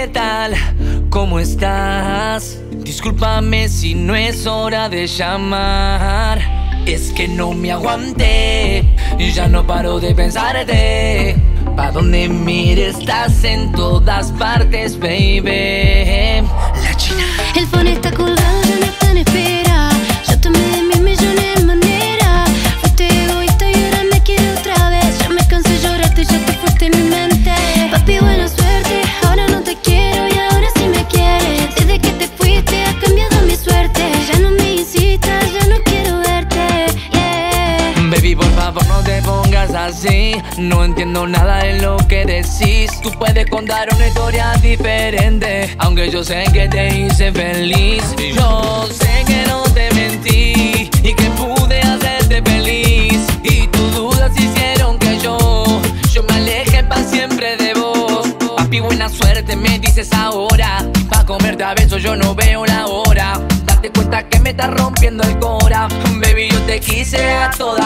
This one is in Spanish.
¿qué tal? ¿Cómo estás? Discúlpame si no es hora de llamar. Es que no me aguanté y ya no paro de pensarte. Pa' donde mires estás en todas partes, baby. La China. El phone está colgado, ya no está en espera. Yo tomé de mí millones de maneras. Fuiste egoísta y ahora me quiero otra vez. Ya me cansé de llorarte y ya te fuiste en mi mente. Papi, buena suerte, ahora no te quiero y ahora sí me quieres. Desde que te fuiste ha cambiado mi suerte. Ya no me incitas, ya no quiero verte, yeah. Baby, por favor no te pongas así. No entiendo nada de lo que decís. Tú puedes contar una historia diferente, aunque yo sé que te hice feliz. Yo sé que no te mentí y que pude hacerte feliz. Y tus dudas hicieron que yo me aleje pa' siempre de vos. Papi, buena suerte me dices ahora. Pa' comerte a besos yo no veo la hora. Date cuenta que me estás rompiendo el cora. Baby, yo te quise a toda